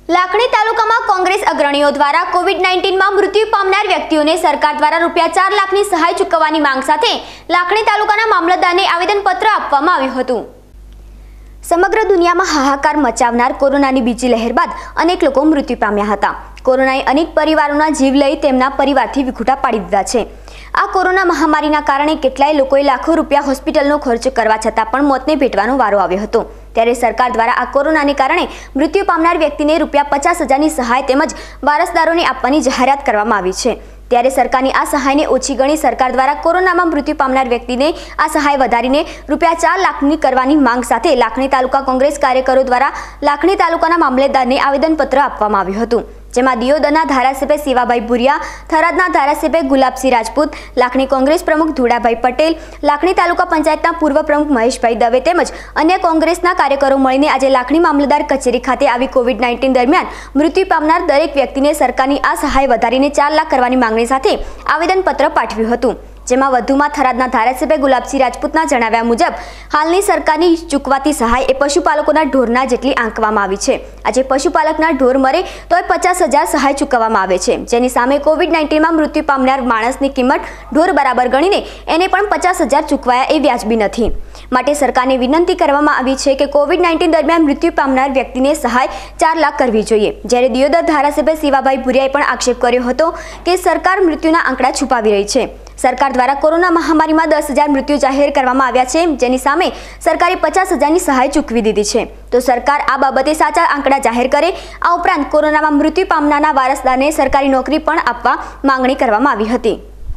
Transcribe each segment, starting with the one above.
લાખણી તાલુકામાં કોંગ્રેસ અગ્રણીઓ દ્વારા કોવિડ-19 માં મૃત્યુ પામનાર વ્યક્તિઓને સરકાર દ્વારા ₹4 લાખની સહાય ચૂકવવાની માંગ સાથે લાખણી તાલુકાના મામલતદારને આવેદનપત્ર આપવામાં આવ્યું હતું। સમગ્ર દુનિયામાં હાહાકાર મચાવનાર કોરોનાની બીજી લહેર બાદ અનેક લોકો મૃત્યુ પામ્યા હતા। કોરોનાએ અનેક પરિવારોના જીવ લઈ તેમના પરિવારથી વિખૂટા પાડી દીધા છે। આ કોરોના મહામારીના કારણે કેટલાય લોકોએ લાખો રૂપિયા હોસ્પિટલનો ખર્ચ કરવા છતાં પણ મોતને ભેટવાનો વારો આવ્યો હતો। ત્યારે સરકાર દ્વારા આ કોરોનાને કારણે મૃત્યુ પામનાર વ્યક્તિને ₹50,000ની સહાય તેમજ વારસદારોને આપવાની જાહેરાત કરવામાં આવી છે। ત્યારે સરકારની આ સહાયને ઓછી ગણી સરકાર દ્વારા કોરોનામાં મૃત્યુ પામનાર વ્યક્તિને આ સહાય વધારીને ₹4 લાખની કરવાની માંગ સાથે લાખણી તાલુકા કોંગ્રેસ કાર્યકરો દ્વારા લાખણી તાલુકાના મામલેદારને આવેદનપત્ર આપવામાં આવ્યું હતું। જેમાં દિયોદરના ધારાસભ્ય શિવાભાઈ ભુરિયા, થરાદના ધારાસભ્ય ગુલાબસિંહ રાજપૂત, લાખણી કોંગ્રેસ પ્રમુખ ધુડાભાઈ પટેલ, લાખણી તાલુકા પંચાયતના પૂર્વ પ્રમુખ મહેશભાઈ દવે તેમજ અન્ય કોંગ્રેસના કાર્યકરો મળીને આજે લાખણી મામલતદાર કચેરી ખાતે આવી કોવિડ-19 દરમિયાન મૃત્યુ પામનાર દરેક વ્યક્તિને સરકારની આ સહાય વધારીને ₹4 લાખ કરવાની માંગણી સાથે આવેદનપત્ર પાઠવ્યું હતું। જેમાં વધુમાં થરાદના ધારાસભ્ય ગુલાબસિંહ રાજપૂતના જણાવ્યા મુજબ હાલની સરકારની ચૂકવાતી સહાય એ પશુપાલકોના ઢોરના જેટલી આંકવામાં આવી છે। આજે પશુપાલકના ઢોર મરે તોય 50,000 સહાય ચૂકવવામાં આવે છે, જેની સામે કોવિડ-19 માં મૃત્યુ પામનાર માણસની કિંમત ઢોર બરાબર ગણીને એને પણ 50,000 ચૂકવાયા એ વ્યાજબી નથી। માટે સરકારને વિનંતી કરવામાં આવી છે કે કોવિડ-19 દરમિયાન મૃત્યુ પામનાર વ્યક્તિને સહાય ₹4 લાખ કરવી જોઈએ। જ્યારે દિયોદર ધારાસભ્ય શિવાભાઈ ભુરિયાએ પણ આક્ષેપ કર્યો હતો કે સરકાર મૃત્યુના આંકડા છુપાવી રહી છે। સરકાર દ્વારા કોરોના મહામારીમાં 10,000 મૃત્યુ જાહેર કરવામાં આવ્યા છે, જેની સામે સરકારે 50,000ની સહાય ચૂકવી દીધી છે। તો સરકાર આ બાબતે સાચા આંકડા જાહેર કરે। આ ઉપરાંત કોરોનામાં મૃત્યુ પામનારના વારસદારને સરકારી નોકરી પણ આપવા માંગણી કરવામાં આવી હતી।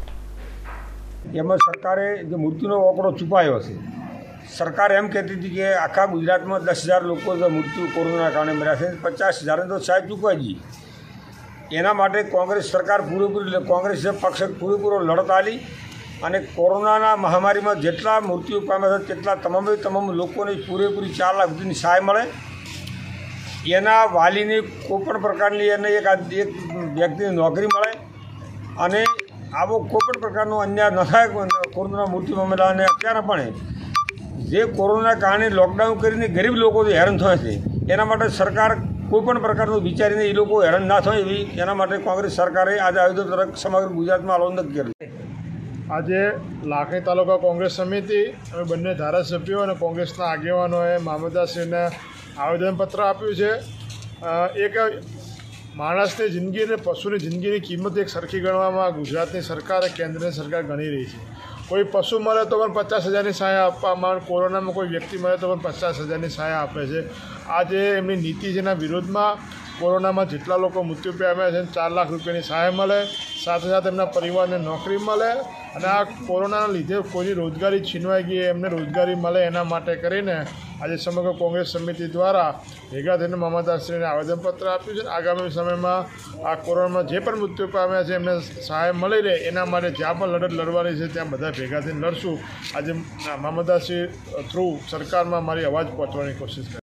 એમાં સરકારે જે મૃત્યુનો આંકડો છુપાયો છે, સરકાર એમ કહેતી હતી કે આખા ગુજરાતમાં 10,000 લોકો મૃત્યુ કોરોનાના કારણે મર્યા છે, 50,000 તો સહાય ચૂકવાઈ ગઈ। એના માટે કોંગ્રેસ સરકાર કોંગ્રેસ પક્ષે પૂરેપૂરો લડત આલી અને કોરોનાના મહામારીમાં જેટલા મૃત્યુ પામ્યા છે તેટલા તમામ લોકોને પૂરેપૂરી ₹4 લાખ સુધીની સહાય મળે। એના વાલીને કોઈપણ પ્રકારની એને એક વ્યક્તિને નોકરી મળે અને આવો કોઈપણ પ્રકારનો અન્યાય ન થાય કોરોનાના મૃત્યુ પામેલા। અને અત્યારે પણ જે કોરોનાના કારણે લોકડાઉન કરીને ગરીબ લોકો જે હેરાન થાય છે એના માટે સરકાર કોઈપણ પ્રકારનું વિચારીને એ લોકો હેરાન ના થાય એવી એના માટે કોંગ્રેસ સરકારે આજે આવેદનપત્ર સમગ્ર ગુજરાતમાં આલોચના કરી। આજે લાખણી તાલુકા કોંગ્રેસ સમિતિ અમે બંને ધારાસભ્યો અને કોંગ્રેસના આગેવાનોએ મામલતદારશ્રીને આવેદનપત્ર આપ્યું છે। એક માણસની જિંદગી અને પશુની જિંદગીની કિંમત એક સરખી ગણવામાં ગુજરાતની સરકાર કેન્દ્રની સરકાર ગણી રહી છે। કોઈ પશુ મળે તો પણ 50,000ની સહાય આપવામાં, કોરોનામાં કોઈ વ્યક્તિ મળે તો પણ 50,000ની સહાય આપે છે। આજે એમની નીતિ જેના વિરોધમાં કોરોનામાં જેટલા લોકો મૃત્યુ પામ્યા છે ₹4 લાખ રૂપિયાની સહાય મળે, સાથે સાથે એમના પરિવારને નોકરી મળે અને આ કોરોનાના લીધે કોઈની રોજગારી છીનવાઈ ગઈ એમને રોજગારી મળે એના માટે કરીને આજે સમગ્ર કોંગ્રેસ સમિતિ દ્વારા ભેગા થઈને મામલતદારશ્રીને આવેદનપત્ર આપ્યું છે। આગામી સમયમાં આ કોરોનામાં જે પણ મૃત્યુ પામ્યા છે એમને સહાય મળી રહે એના માટે જ્યાં પણ લડત લડવાની છે ત્યાં બધા ભેગા થઈને લડશું। આજે મામલતદારશ્રી થ્રુ સરકારમાં મારી અવાજ પહોંચવાની કોશિશ કરી।